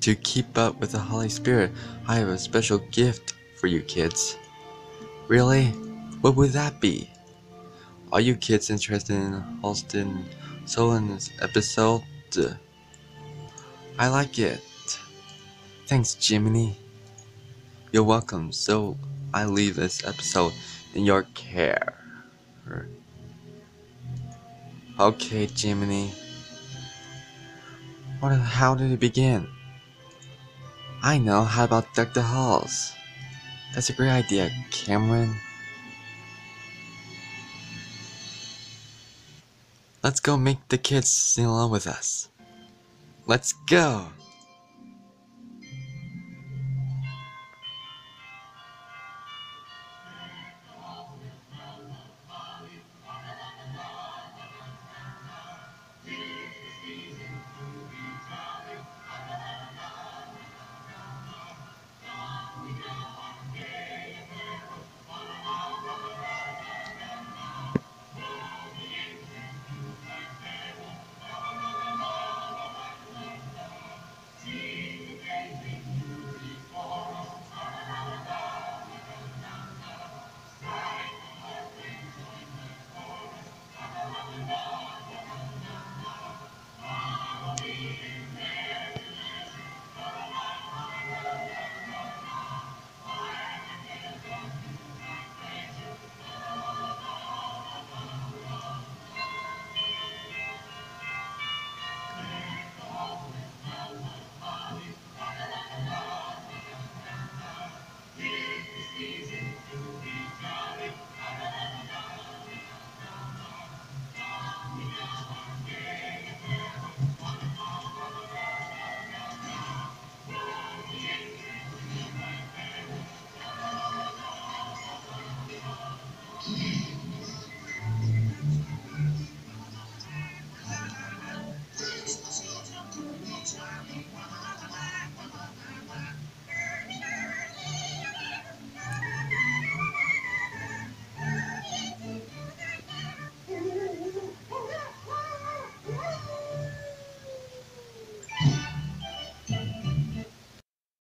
To keep up with the Holy Spirit, I have a special gift for you kids. Really? What would that be? Are you kids interested in Halston Solan's episode? I like it. Thanks, Jiminy. You're welcome. So I leave this episode in your care. Okay, Jiminy. How did it begin? I know. How about Deck the Halls? That's a great idea, Cameron. Let's go make the kids sing along with us. Let's go!